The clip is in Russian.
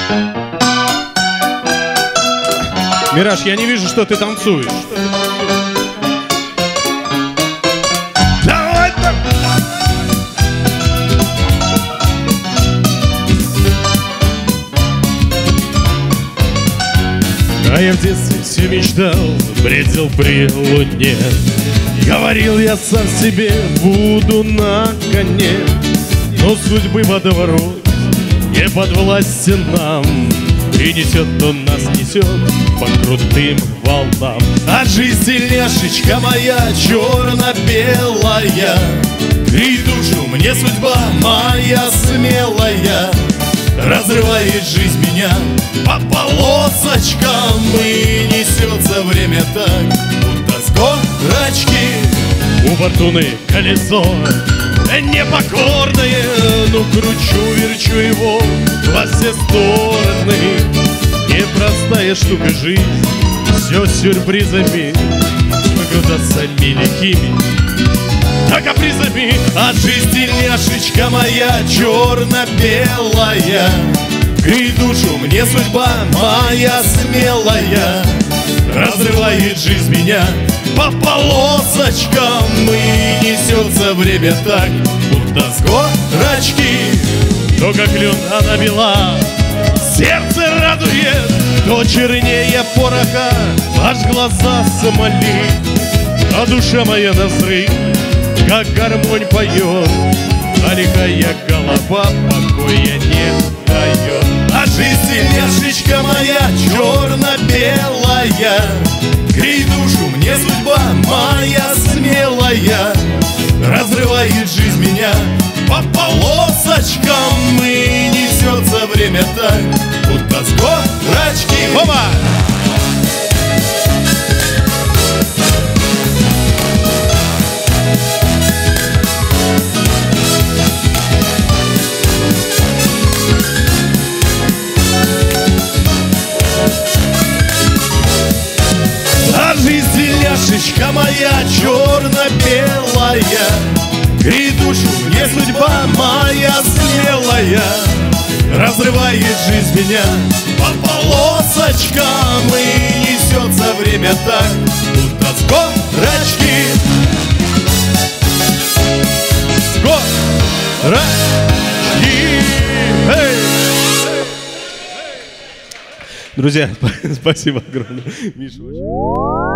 Мираж, я не вижу, что ты танцуешь. Давай там. А я в детстве все мечтал, бредил при луне. Говорил я сам себе, буду на коне. Но судьбы водоворот не подвластен нам, и несет он нас, несет по крутым волнам. А жизнь тельняшечка моя черно-белая, и душу мне судьба моя смелая разрывает жизнь меня по полосочкам, и несется время так, будто с горочки. У фортуны колесо непокорное, но кручу-верчу его во все стороны. Непростая штука жизнь, все сюрпризами, выкрутасами лихими, да капризами. А жизнь тельняшечка моя черно-белая, и душу мне судьба моя смелая разрывает жизнь меня по полосочкам, и несется время так, будто с горочки. То, как лен она бела, Сердце радует, то чернее пороха, аж глаза смоли. А душа моя на взрыв, как гармонь поет, а лихая голова покоя не дает. а жизнь тельняшечка моя черно-белая, грей душу мне судьба моя смелая разрывает жизнь меня по полосочкам, и несется время так, будто с горочки. Оба! А жизнь тельняшечка моя черно-белая, и душу мне судьба моя смелая разрывает жизнь меня по полосочкам, и несется время так, будто с горочки. С горочки! Эй! Друзья, спасибо огромное. Миша, очень...